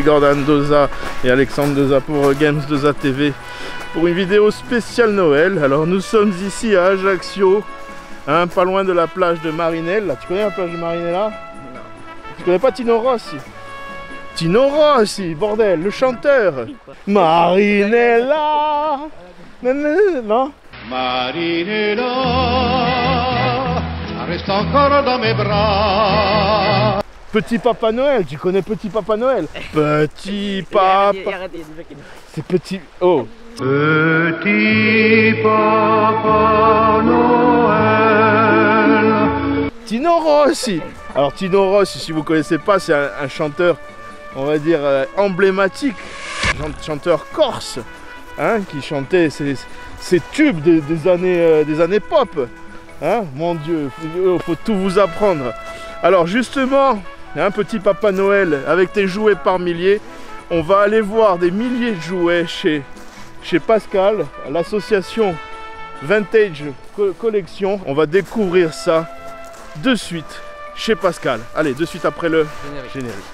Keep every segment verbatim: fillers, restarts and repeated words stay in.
Gordon Doza et Alexandre Doza pour Games Doza T V pour une vidéo spéciale Noël. Alors nous sommes ici à Ajaccio, hein, pas loin de la plage de Marinella. Tu connais la plage de Marinella? Non. Tu connais pas Tino Rossi? Tino Rossi, bordel, le chanteur. Marinella. Non? Marinella, reste encore dans mes bras. Petit Papa Noël, tu connais Petit Papa Noël? Petit Papa... C'est petit... Oh. Petit Papa Noël. Tino Rossi. Alors Tino Rossi, si vous ne connaissez pas, c'est un, un chanteur, on va dire, euh, emblématique. Chanteur corse, hein, qui chantait ses, ses tubes des, des, années, euh, des années pop. Hein, mon Dieu, il faut tout vous apprendre. Alors justement... Un petit Papa Noël avec tes jouets par milliers. On va aller voir des milliers de jouets chez, chez Pascal, l'association Vintage Collection. On va découvrir ça de suite chez Pascal. Allez, de suite après le générique. générique.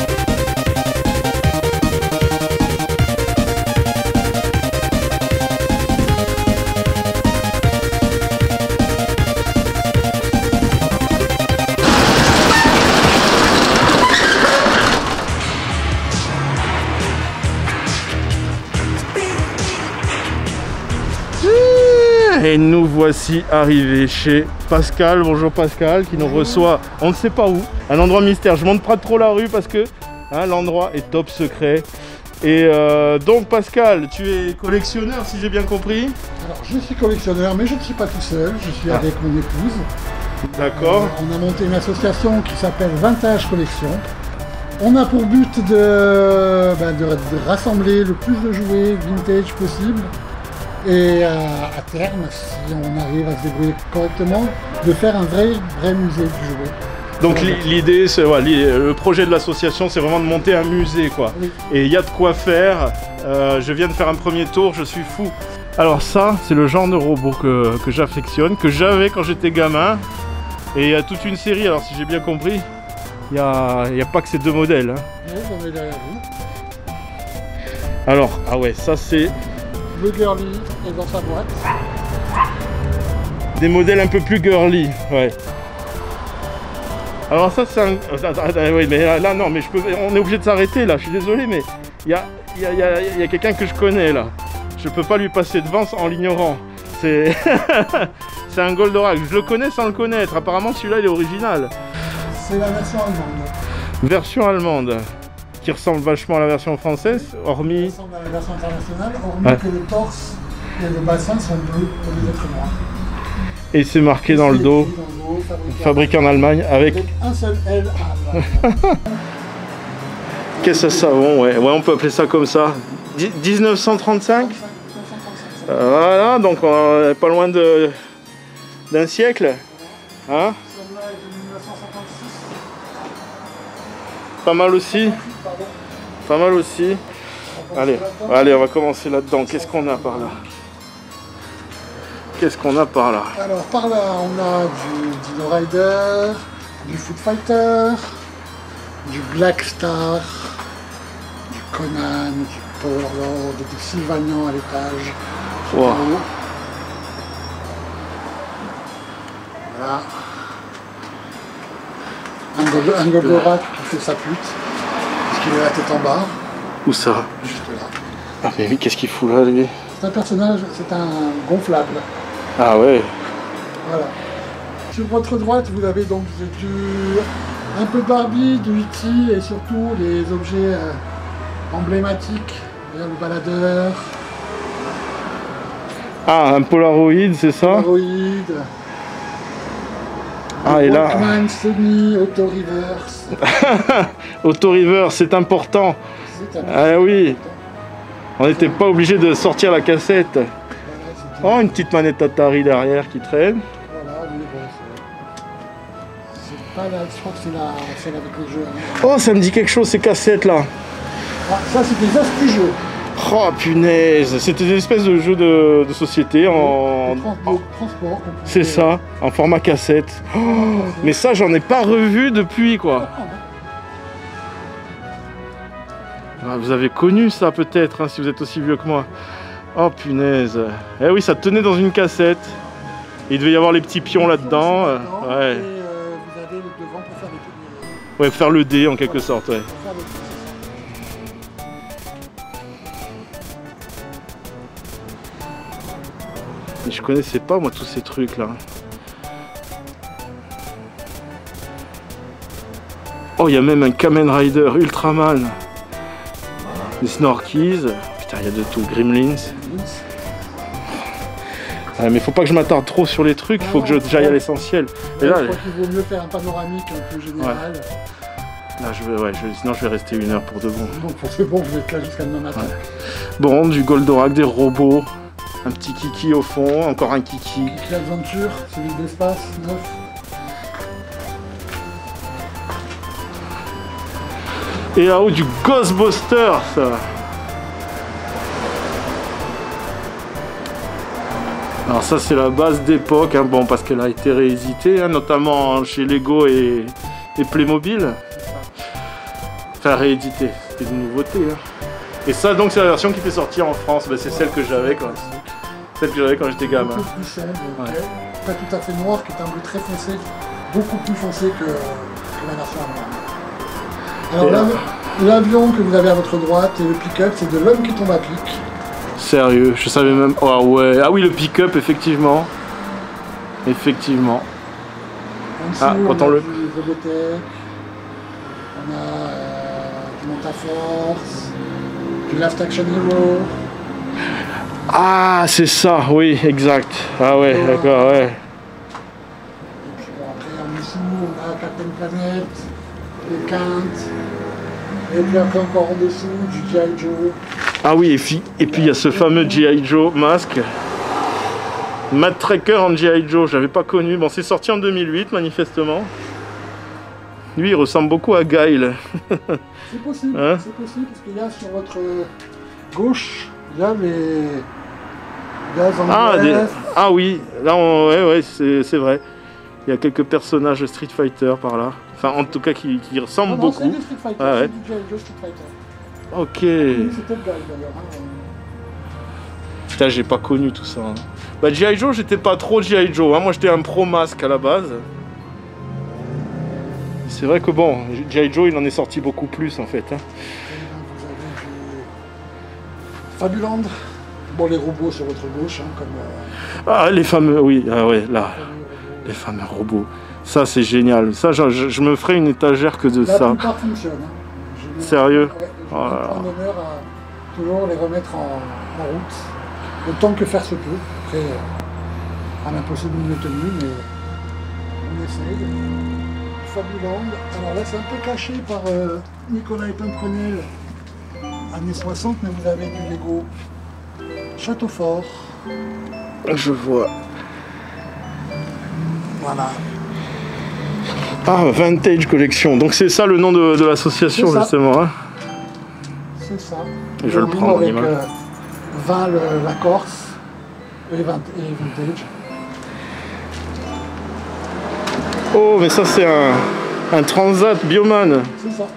Et nous voici arrivés chez Pascal. Bonjour Pascal, qui nous reçoit, on ne sait pas où, un endroit mystère. Je montre pas trop la rue parce que hein, l'endroit est top secret. Et euh, donc Pascal, tu es collectionneur si j'ai bien compris? Alors je suis collectionneur, mais je ne suis pas tout seul, je suis ah. avec mon épouse. D'accord. Euh, on a monté une association qui s'appelle Vintage Collection. On a pour but de, ben, de, de rassembler le plus de jouets vintage possible. Et à, à terme, si on arrive à se débrouiller correctement, de faire un vrai, vrai musée du jouet. Donc l'idée, c'est ouais, le projet de l'association, c'est vraiment de monter un musée, quoi. Oui. Et il y a de quoi faire. Euh, je viens de faire un premier tour, je suis fou. Alors ça, c'est le genre de robot que, que j'affectionne, que j'avais quand j'étais gamin. Et il y a toute une série, alors si j'ai bien compris, il n'y a, y a pas que ces deux modèles. Hein. Oui, j'en ai derrière vous. Alors, ah ouais, ça c'est... Le girly est dans sa boîte. Des modèles un peu plus girly, ouais. Alors ça c'est un... Oui, mais là, là non, mais je peux... on est obligé de s'arrêter là, je suis désolé, mais il y a, y a, y a, y a quelqu'un que je connais là. Je peux pas lui passer devant en l'ignorant. C'est... c'est un Goldorak, je le connais sans le connaître. Apparemment celui-là il est original. C'est la version allemande. Version allemande. Qui ressemble vachement à la version française, hormis... Ça ressemble à la version internationale, hormis ouais. que le torse et le bassin sont bleus pour les êtres noirs. Et c'est marqué et dans, le dos, dans le dos, fabriqué en Allemagne, avec... avec un seul L à Allemagne. Qu'est-ce que ça savon, ouais. ouais, on peut appeler ça comme ça. mille neuf cent trente-cinq euh, Voilà, donc on est pas loin de d'un siècle. Hein? Celle-là est de mille neuf cent cinquante-six. Pas mal aussi. Pas mal aussi. Allez, allez, on va commencer là-dedans. Qu'est-ce qu'on a par là? Qu'est-ce qu'on a par là? Alors par là, on a du Dino Rider, du Foot Fighter, du Black Star, du Conan, du Power Lord, du Sylvanian à l'étage. Wow. Voilà. Un, Gold, un Goldorak qui fait sa pute. Il a la tête en bas. Où ça? Juste là. Ah mais oui, qu'est-ce qu'il fout là lui? C'est un personnage, c'est un gonflable. Ah ouais. Voilà. Sur votre droite, vous avez donc du, un peu de Barbie, du E T et surtout les objets euh, emblématiques. Le baladeur. Ah, un Polaroid, c'est ça? Polaroid. Ah, et là... Walkman, Sony, Auto Reverse. Auto Reverse, c'est important. important. Ah oui. On n'était pas obligé de sortir la cassette. Voilà, oh, une petite manette Atari derrière qui traîne. Voilà, oui, bon, c'est pas la... Je crois que c'est la... celle avec les jeux. Hein. Oh, ça me dit quelque chose ces cassettes là. Ah, ça c'est des astu-jeux. Oh punaise, c'était des espèces de jeux de, de société en... De transport. transport c'est ça, en format cassette. Oh, mais ça, j'en ai pas revu depuis quoi. Ah, vous avez connu ça peut-être, hein, si vous êtes aussi vieux que moi. Oh punaise. Eh oui, ça tenait dans une cassette. Il devait y avoir les petits pions là-dedans. Ouais. Ouais. Et euh, vous avez le devant pour faire les... Ouais, faire le dé en quelque sorte, ouais. Pour faire les... Mais je connaissais pas moi tous ces trucs là. Oh, il y a même un Kamen Rider Ultraman. Des Snorkies. Putain, il y a de tout. Gremlins. Ah, mais faut pas que je m'attarde trop sur les trucs, faut que j'aille à l'essentiel. Ouais, là, je crois qu'il vaut mieux faire un panoramique un peu général. Ouais. Là, je vais, ouais, je, sinon je vais rester une heure pour de bon. Donc c'est bon, vous êtes là jusqu'à demain matin. Ouais. Bon, du Goldorak, des robots, un petit kiki au fond, encore un kiki. Kiki Adventure, celui d'espace, neuf. Et là-haut du Ghostbusters. Alors ça c'est la base d'époque, hein, bon parce qu'elle a été rééditée, hein, notamment chez Lego et, et Playmobil. Enfin rééditée, c'était une nouveauté. Hein. Et ça donc c'est la version qui était sortie en France, ben, c'est celle que j'avais quand, celle que j'avais quand j'étais gamin. Beaucoup plus sombre, ouais. Pas tout à fait noir, qui est un bleu très foncé, beaucoup plus foncé que, que la version allemande. Alors l'avion que vous avez à votre droite et le pick-up, c'est de L'homme qui tombe à pic. Sérieux, je savais même. Oh ouais, ah oui le pick-up effectivement, effectivement. En dessous, Ah, quand on, on a le. du Robotech, on a euh, du Montaforce, du Last Action Hero. Ah c'est ça, oui exact. Ah ouais, Oh. d'accord, ouais. Et puis bon, après en dessous, on a Captain Planet, les Quintes. Et puis après encore en dessous, du G I Joe. Ah oui, et puis et puis il y a ce fameux G I Joe masque. Matt Tracker en G I Joe, j'avais pas connu. Bon, c'est sorti en deux mille huit manifestement. Lui, il ressemble beaucoup à Guile. C'est possible, Hein c'est possible, parce qu'il y a sur votre gauche, il y a les gaz en Ah, des... glace. ah oui, là, on... ouais, ouais, c'est vrai. Il y a quelques personnages de Street Fighter par là. Enfin, en tout cas, qui, qui ressemblent Non, non, beaucoup. c'est du Street Fighter, Ah, ouais. c'est du G I Joe Street Fighter. Ok. Oui, c'est peut-être Guile d'ailleurs. Hein. Putain, j'ai pas connu tout ça. Hein. Bah, G I Joe, j'étais pas trop G I Joe. Hein. Moi, j'étais un pro masque à la base. C'est vrai que bon, G I Joe, il en est sorti beaucoup plus en fait. Hein. Vous avez du Fabuland. Bon, les robots sur votre gauche, hein, comme. Euh, Ah, les fameux, oui, ah ouais, là, les les fameux robots. Ça, c'est génial. Ça, je, je, je me ferai une étagère que de La ça. plupart fonctionnent. Hein. Je mets- Sérieux? Ouais, je Oh là là. prends l'honneur à toujours les remettre en, en route, autant que faire se peut. Après, euh, à l'impossible de tenue, mais on essaye. Fabuland. Alors là, c'est un peu caché par euh, Nicolas Pimprenel, années soixante, mais vous avez du Lego Château Fort. Je vois. Voilà. Ah, Vintage Collection. Donc c'est ça le nom de, de l'association C'est ça. justement. Hein. C'est ça. Et je le On prends joue en avec image. euh, Val, euh, la Corse et, Vin- et Vintage. Oh, mais ça c'est un, un Transat Bioman C'est ça.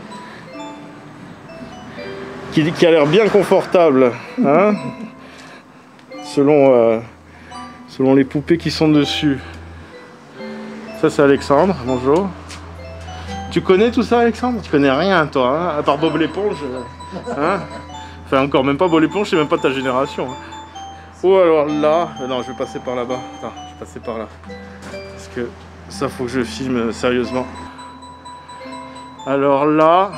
qui, qui a l'air bien confortable. Hein. selon, euh, selon les poupées qui sont dessus. Ça c'est Alexandre, bonjour. Tu connais tout ça Alexandre? Tu connais rien toi, hein, à part Bob l'éponge. Hein, enfin encore même pas Bob l'éponge, c'est même pas ta génération. Hein. Oh alors là, euh, non je vais passer par là-bas. Attends, je vais passer par là. Parce que ça faut que je filme euh, sérieusement. Alors là...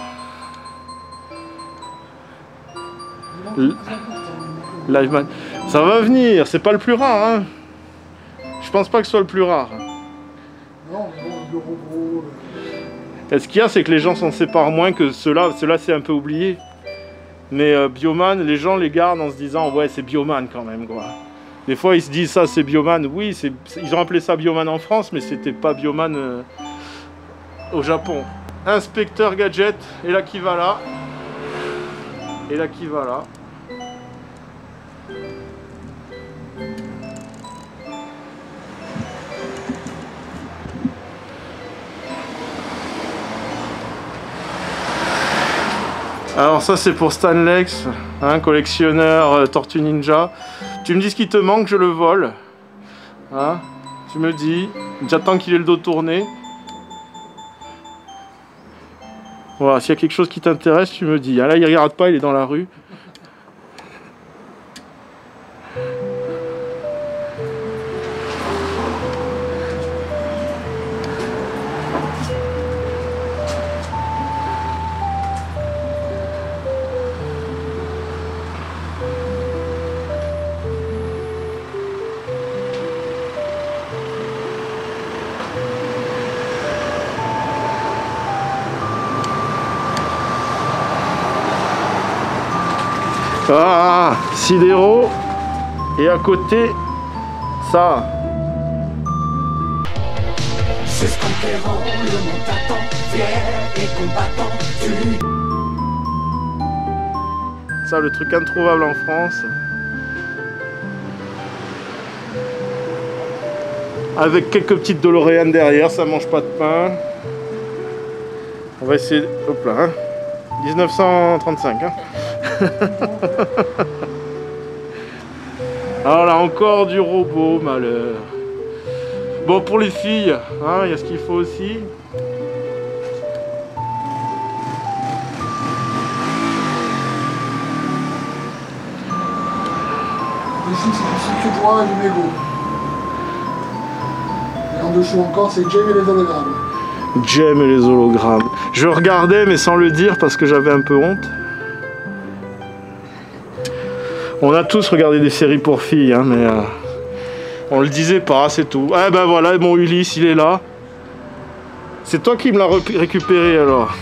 L- Liveman. Ça va venir, c'est pas le plus rare. Hein. Je pense pas que ce soit le plus rare. Non, bon, le robot. Et ce qu'il y a, c'est que les gens s'en séparent moins que ceux-là. Ceux-là, c'est un peu oublié. Mais euh, Bioman, les gens les gardent en se disant ouais, c'est Bioman quand même, quoi. Des fois, ils se disent ça, c'est Bioman. Oui, c'est, ils ont appelé ça Bioman en France, mais c'était pas Bioman euh, au Japon. Inspecteur Gadget, et là qui va là. Et là qui va là. Alors ça c'est pour Stanlex, hein, collectionneur euh, Tortue Ninja. Tu me dis ce qui te manque, je le vole. Hein, tu me dis, j'attends qu'il ait le dos tourné. Voilà, s'il y a quelque chose qui t'intéresse, tu me dis. Ah, là il regarde pas, il est dans la rue. Ah, Sidero. Et à côté, ça. Je suis conquérant, le monde t'attend, fier et combattant, tu... Ça, le truc introuvable en France. Avec quelques petites DeLorean derrière, ça mange pas de pain. On va essayer... Hop là, hein. dix-neuf cent trente-cinq, hein. Alors là encore du robot, malheur. Bon, pour les filles, hein, il y a ce qu'il faut aussi. Ici c'est du circuit droit et du mégot. Et en dessous encore c'est Jem et les hologrammes. Jem et les hologrammes. Je regardais mais sans le dire parce que j'avais un peu honte. On a tous regardé des séries pour filles, hein, mais euh, on le disait pas, c'est tout. Ah ben voilà, mon Ulysse, il est là. C'est toi qui me l'as récupéré alors.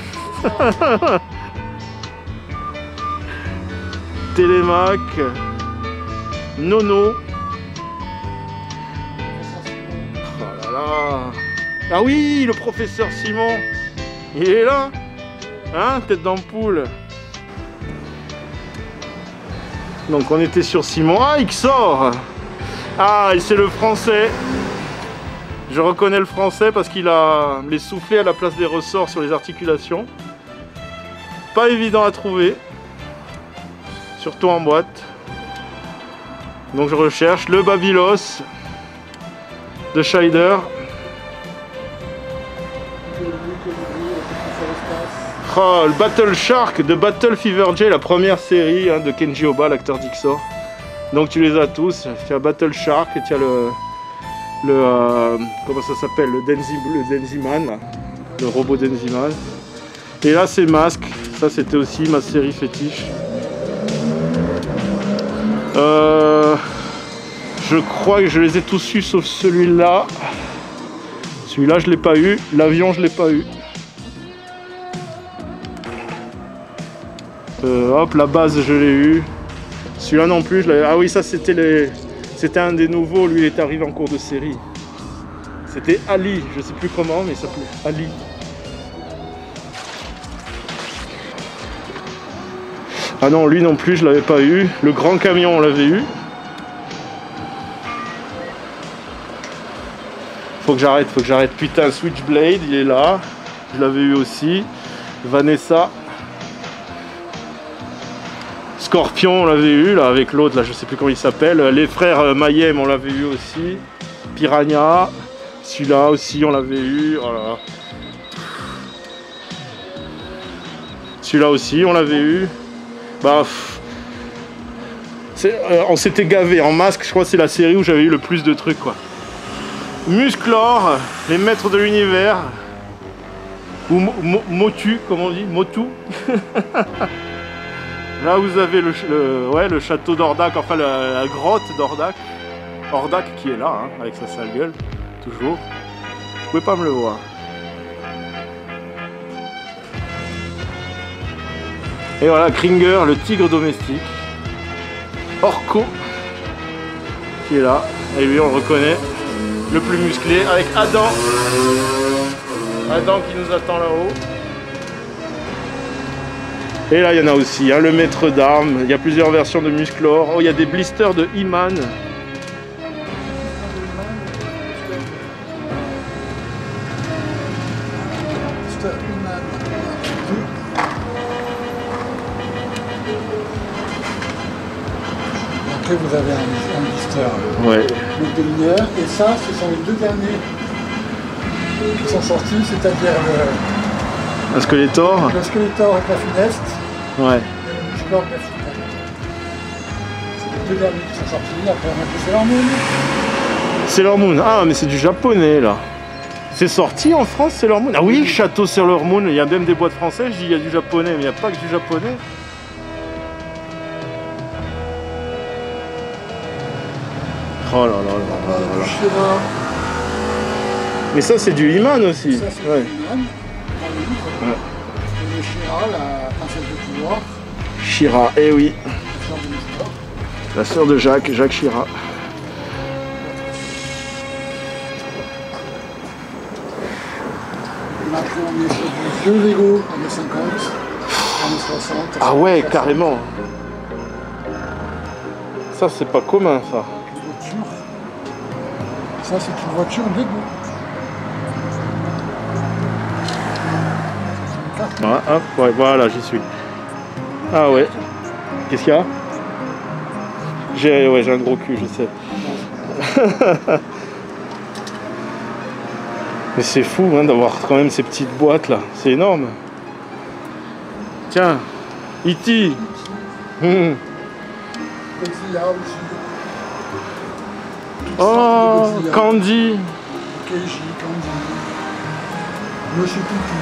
Télémac, Nono. Oh là là. Ah oui, le professeur Simon. Il est là. Hein, tête d'ampoule. Donc on était sur Simon. Ah, il sort. Ah, et c'est le français. Je reconnais le français parce qu'il a les soufflets à la place des ressorts sur les articulations. Pas évident à trouver. Surtout en boîte. Donc je recherche le Babylos de Scheider. Oh, le Battle Shark de Battle Fever J, la première série, hein, de Kenji Oba, l'acteur d'Ixor. Donc tu les as tous. Tu as Battle Shark et tu as le... le euh, comment ça s'appelle, le Denzi, le Denziman, là. Le robot Denziman. Et là c'est Mask. Ça c'était aussi ma série fétiche. Euh, je crois que je les ai tous eus sauf celui-là. Celui-là je l'ai pas eu. L'avion je l'ai pas eu. Euh, hop, la base je l'ai eu. Celui-là non plus, je l'avais... Ah oui, ça c'était les... c'était un des nouveaux, lui il est arrivé en cours de série. C'était Ali, je sais plus comment, mais il s'appelait Ali. Ah non, lui non plus, je l'avais pas eu. Le grand camion, on l'avait eu. Faut que j'arrête, faut que j'arrête. Putain, Switchblade, il est là. Je l'avais eu aussi. Vanessa. Scorpion, on l'avait eu là avec l'autre, là je sais plus comment il s'appelle. Les frères Mayhem, on l'avait eu aussi. Piranha, celui-là aussi, on l'avait eu. Oh là. Celui-là aussi, on l'avait eu. Bah, euh, on s'était gavé en Masque, je crois que c'est la série où j'avais eu le plus de trucs quoi. Musclor, les maîtres de l'univers. Ou Mo Motu, comme on dit, Motu. Là vous avez le, le, ouais, le château d'Ordak, enfin la, la grotte d'Ordak. Ordak qui est là, hein, avec sa sale gueule, toujours. Vous pouvez pas me le voir. Et voilà, Kringer, le tigre domestique. Orko, qui est là. Et lui on le reconnaît, le plus musclé, avec Adam. Adam qui nous attend là-haut. Et là il y en a aussi, hein, le maître d'armes, il y a plusieurs versions de Musclor. Oh, il y a des blisters de He-Man. vous avez un, un blister Ouais. donc de mineur. Et ça, ce sont les deux derniers qui sont sortis, c'est-à-dire le, Un Skeletor. le Skeletor avec la Funeste Ouais. et le Musclor avec la Funeste. C'est les deux derniers qui sont sortis. Après, on a fait Sailor Moon. Sailor Moon. Ah, mais c'est du japonais là. C'est sorti en France, Sailor Moon? Ah oui, Château Sailor Moon. Il y a même des boîtes françaises. Je dis il y a du japonais, mais il n'y a pas que du japonais. Oh là là là là là là. She-Ra. Mais ça, c'est du He-Man aussi. Ça, c'est Ouais. le He-Man, dans le livre. Ouais. Et le She-Ra, la princesse de pouvoir, She-Ra, eh oui. la sœur de Musclor. La sœur de Jacques, Jacques She-Ra. Après, on est sur du vieux Lego, années cinquante, années soixante. Ah ouais, soixante, carrément. Ça, c'est pas commun, ça. Une voiture. Ça, c'est une voiture Lego. C'est une carte. Ouais, hop, ouais, voilà, j'y suis. Ah ouais. Qu'est-ce qu'il y a? J'ai ouais, j'ai un gros cul, je sais. Mais c'est fou hein, d'avoir quand même ces petites boîtes là, c'est énorme. Tiens, E T. Mmh. Godzilla aussi. Oh, Godzilla. Candy. Keiji, Candy. Monsieur Poutou.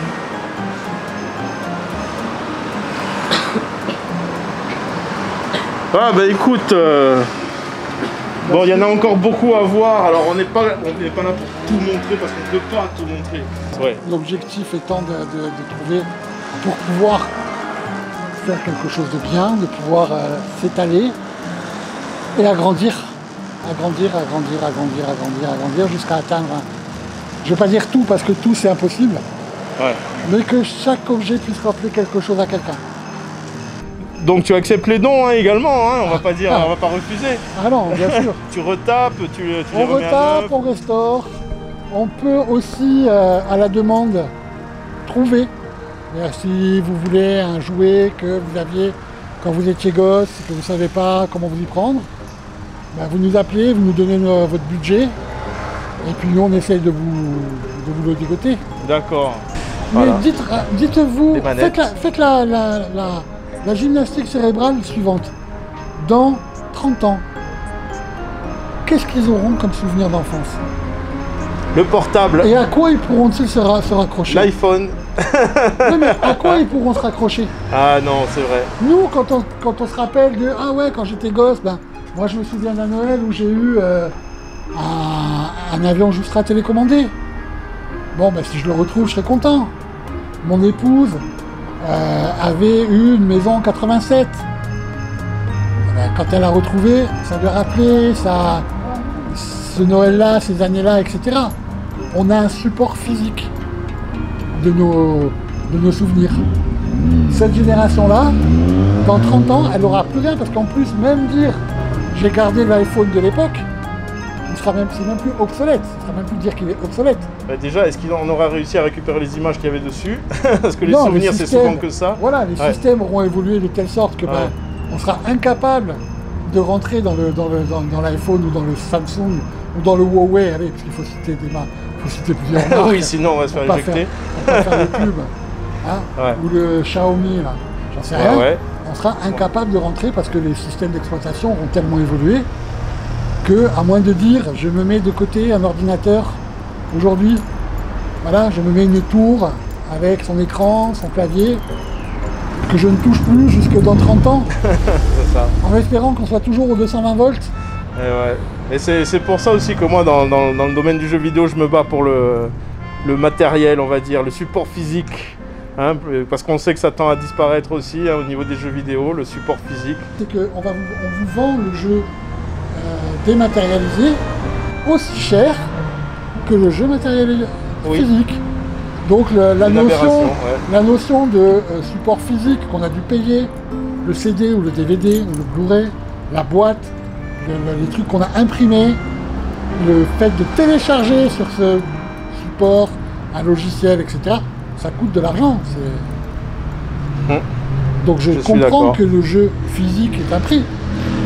Ah bah écoute, euh, bon il y en a encore beaucoup à voir, alors on n'est pas, on n'est pas là pour tout montrer parce qu'on ne peut pas tout montrer. Ouais. L'objectif étant de, de- de trouver, pour pouvoir faire quelque chose de bien, de pouvoir euh, s'étaler et agrandir, agrandir, agrandir, agrandir, agrandir, agrandir, jusqu'à atteindre, un- je ne vais pas dire tout parce que tout c'est impossible, Ouais. mais que chaque objet puisse rappeler quelque chose à quelqu'un. Donc tu acceptes les dons hein, également, hein, on va pas dire, on va pas refuser. Ah non, bien sûr. Tu retapes, tu, tu les On remets à retape, neuf. on restaure. On peut aussi, euh, à la demande, trouver. C'est-à-dire, si vous voulez un jouet que vous aviez quand vous étiez gosse, que vous ne savez pas comment vous y prendre, ben, vous nous appelez, vous nous donnez euh, votre budget, et puis nous on essaye de vous, de vous le dégoter. D'accord. Mais Voilà. dites, dites-vous, Les manettes. faites, la, faites la, la, la- la gymnastique cérébrale suivante. Dans trente ans, qu'est-ce qu'ils auront comme souvenir d'enfance? Le portable, Et à quoi ils pourront-ils se, ra- se raccrocher? l'iPhone. Oui, mais à quoi ils pourront se raccrocher? Ah non, c'est vrai. Nous, quand on, quand on se rappelle de « Ah ouais, quand j'étais gosse, ben, moi je me souviens d'un Noël où j'ai eu euh, un, un avion Joustra télécommandé. Bon, ben si je le retrouve, je serai content. Mon épouse euh, avait eu une maison en quatre-vingt-sept. Ben, quand elle a retrouvé, ça lui a rappelé ça, ce Noël-là, ces années-là, et cetera. On a un support physique de nos, de nos souvenirs. Cette génération-là, dans trente ans, elle n'aura plus rien, parce qu'en plus, même dire j'ai gardé l'iPhone de l'époque, il sera même, c'est même plus obsolète. Ce sera même plus dire qu'il est obsolète. Bah déjà, est-ce qu'on aura réussi à récupérer les images qu'il y avait dessus? Parce que les Non, souvenirs, c'est systèmes- souvent que ça. Voilà, les Ouais. systèmes auront évolué de telle sorte que ben, Ouais. on sera incapable de rentrer dans, le, dans, le, dans, dans l'iPhone ou dans le Samsung ou dans le Huawei, allez, parce qu'il faut citer des marques, il faut citer plusieurs marques. Oui, sinon on va se faire Pour pas éjecter. Pour pas faire de pub. Hein, Ouais. ou le Xiaomi, là, j'en sais Ouais, rien. ouais. On sera incapable de rentrer parce que les systèmes d'exploitation auront tellement évolué que, à moins de dire, je me mets de côté un ordinateur aujourd'hui, voilà, je me mets une tour avec son écran, son clavier, que je ne touche plus jusque dans trente ans, C'est ça. en espérant qu'on soit toujours aux deux cent vingt volts. Et ouais. Et c'est c'est pour ça aussi que moi, dans, dans- dans le domaine du jeu vidéo, je me bats pour le, le matériel, on va dire, le support physique. Hein, parce qu'on sait que ça tend à disparaître aussi hein, au niveau des jeux vidéo, le support physique. C'est qu'on va vous, on vous vend le jeu euh, dématérialisé aussi cher que le jeu matérialisé Oui. physique. Donc le- la, Une notion, aberration, ouais. la notion de euh, support physique qu'on a dû payer, le C D ou le D V D ou le Blu-ray, la boîte, le- le- les trucs qu'on a imprimés, le fait de télécharger sur ce support un logiciel, et cetera, ça coûte de l'argent. c'est- Hum. Donc je, Je suis comprends d'accord. que le jeu physique est un prix.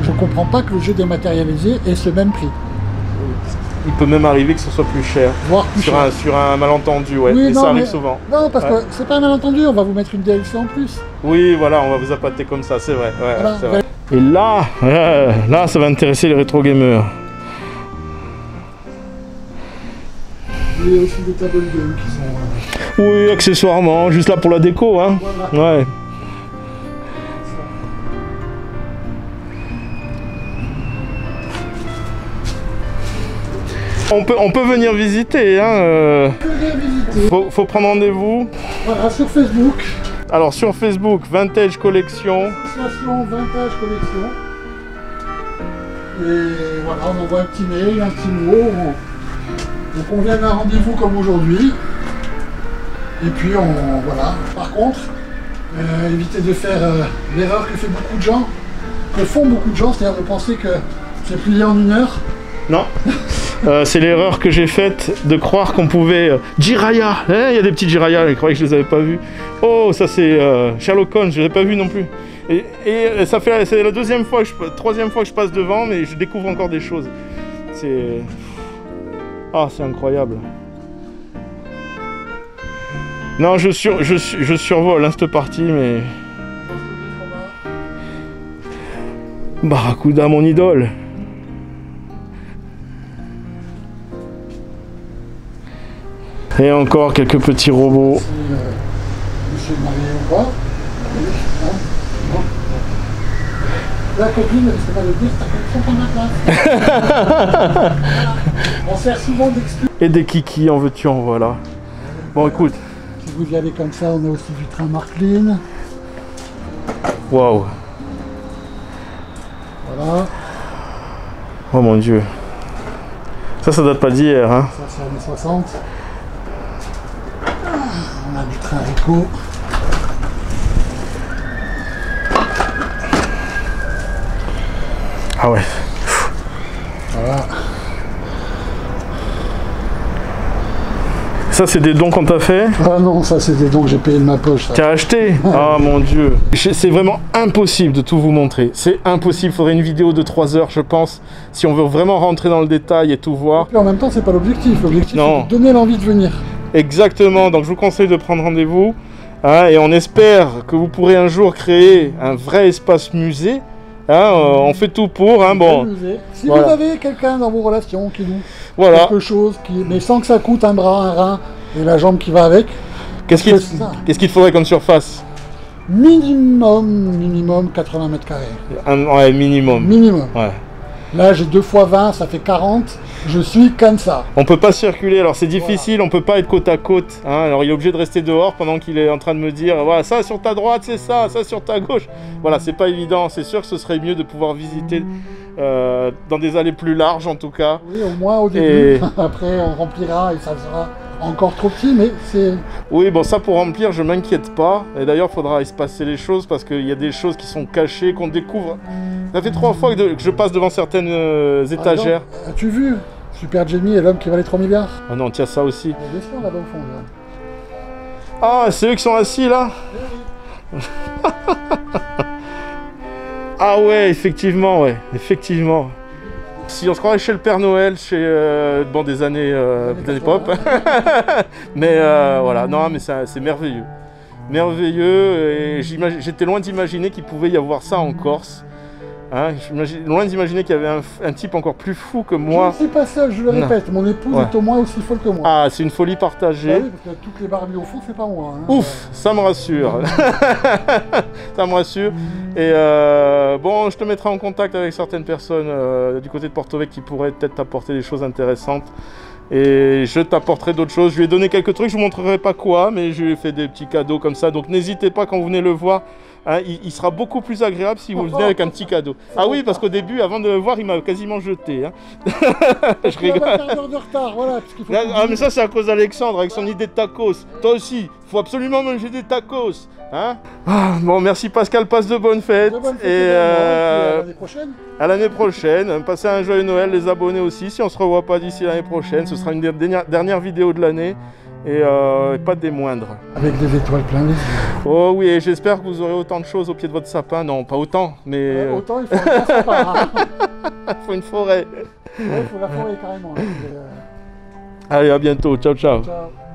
je comprends pas que le jeu dématérialisé ait ce même prix. Il peut même arriver que ce soit plus cher. Voire plus sur cher. Un, sur un malentendu, ouais. Oui, et non, ça arrive mais- souvent. Non, parce Ouais. que c'est pas un malentendu, on va vous mettre une D L C en plus. Oui, voilà, on va vous appâter comme ça, c'est vrai. Ouais, Voilà, c'est vrai. Et là, euh, là, ça va intéresser les rétro gamers. Il y a aussi des table game qui sont... euh, Oui, accessoirement, juste là pour la déco, hein. Voilà. Ouais. On peut, on peut venir visiter, hein. euh, Que bien visiter. faut, faut prendre rendez-vous. Voilà, sur Facebook, Alors sur Facebook, Vintage Collection. association Vintage Collection. Et voilà, on envoie un petit mail, un petit mot. On, on convient d'un rendez-vous comme aujourd'hui. Et puis on... voilà. Par contre, euh, évitez de faire euh, l'erreur que fait beaucoup de gens, que font beaucoup de gens, c'est-à-dire de penser que c'est plié en une heure. Non. Euh, c'est l'erreur que j'ai faite de croire qu'on pouvait... Euh, Jiraya, hein, il y a des petits Jiraya, je croyais que je les avais pas vus. Oh, ça c'est euh, Sherlock Holmes, je les ai pas vus non plus. Et, et ça fait, c'est la deuxième fois, que je, troisième fois que je passe devant, mais je découvre encore des choses. C'est... Ah, c'est incroyable. Non, je, sur, je, je survole hein, cette partie, mais... Barracuda, mon idole. Et encore quelques petits robots. Si euh, monsieur est marié ou pas. Oui, non, non. La copine ne risque pas de dire ta collection prend ma place. On sert souvent d'excuse. Et des kikis, en veux-tu, en voilà. Bon, écoute. Si vous y allez comme ça, on a aussi du train Marklin. Waouh. Voilà, Oh mon dieu. Ça, ça date pas d'hier, hein. ça c'est années soixante. On a du train Rico. Ah ouais. Voilà. Ça, c'est des dons qu'on t'a fait. Ah non, ça c'est des dons que j'ai payé de ma poche. Ça. Tu as acheté. Ah mon dieu. Je- C'est vraiment impossible de tout vous montrer. C'est impossible. Il faudrait une vidéo de trois heures, je pense, si on veut vraiment rentrer dans le détail et tout voir. Et en même temps, c'est pas l'objectif. L'objectif, Non. c'est de donner l'envie de venir. Exactement, donc je vous conseille de prendre rendez-vous hein, et on espère que vous pourrez un jour créer un vrai espace musée. Hein, euh, on fait tout pour, hein, bon, Amusez. Si voilà. vous avez quelqu'un dans vos relations qui loue voilà. quelque chose, qui... mais sans que ça coûte un bras, un rein et la jambe qui va avec, Qu'est-ce qu'il c'est ça. qu'est-ce qu'il faudrait comme surface? minimum, minimum quatre-vingts mètres carrés. Un ouais, minimum. Minimum. Ouais. Là, j'ai deux fois vingt, ça fait quarante. Je suis comme ça. On peut pas circuler, alors c'est difficile, on peut pas être côte à côte. Hein, alors il est obligé de rester dehors pendant qu'il est en train de me dire, voilà, ça sur ta droite c'est ça, ça sur ta gauche. Voilà, c'est pas évident, c'est sûr que ce serait mieux de pouvoir visiter euh, dans des allées plus larges en tout cas. Oui, au moins au début. Et- Après, on remplira et ça sera encore trop petit, mais c'est... Oui, bon, ça pour remplir, je m'inquiète pas. Et d'ailleurs, il faudra espacer les choses parce qu'il y a des choses qui sont cachées, qu'on découvre. Ça fait trois fois que, de- que je passe devant certaines euh, Par étagères. exemple, as-tu vu Super Jamie et l'homme qui valait trois milliards? Ah non, tiens, ça aussi. Il y a bien sûr là-bas au fond. Là. Ah, c'est eux qui sont assis là. Ah ouais, effectivement, ouais, effectivement. Si on se croirait chez le Père Noël, chez euh, bon des années, euh, Des des années années pop, mais euh, voilà, non, mais ça- c'est merveilleux, merveilleux. Et j'imagine- j'étais loin d'imaginer qu'il pouvait y avoir ça en Corse. Hein, j'imagine- loin d'imaginer qu'il y avait un, f- un type encore plus fou que Je moi. ne suis pas seul, je le Non. répète. Mon épouse Ouais. est au moins aussi folle que moi. Ah, c'est une folie partagée. Ah oui, parce que toutes les Barbies au fond, c'est pas moi. hein. Ouf, ça me rassure. Ça me rassure. Et euh, bon, je te mettrai en contact avec certaines personnes euh, du côté de Porto Vecchio qui pourraient peut-être t'apporter des choses intéressantes. Et je t'apporterai d'autres choses. Je lui ai donné quelques trucs, je vous montrerai pas quoi, mais je lui ai fait des petits cadeaux comme ça. Donc n'hésitez pas quand vous venez le voir. Hein, il, il sera beaucoup plus agréable si vous venez avec un petit cadeau. Ah oui, parce qu'au début, avant de le voir, il m'a quasiment jeté. Hein. Je Il y a rigole. un quart d'heure de retard, voilà. Parce qu'il faut Là, qu'on ah dise- mais ça c'est à cause d'Alexandre avec son idée de tacos. Toi aussi, il faut absolument manger des tacos. Hein ah, bon, merci Pascal, passe de bonnes fêtes. De bonnes fêtes et également, euh, et puis à l'année prochaine. à l'année prochaine. Passez un joyeux Noël, les abonnés aussi. Si on se revoit pas d'ici l'année prochaine, ce sera une des dernières, dernière vidéo de l'année. et euh, pas des moindres. Avec des étoiles plein les yeux. Oh oui, et j'espère que vous aurez autant de choses au pied de votre sapin. Non, pas autant, mais Euh, autant il faut un grand sapin, hein. il faut une forêt. Ouais, il faut la forêt carrément. Hein. Mais, euh, Allez, à bientôt. Ciao, ciao. ciao.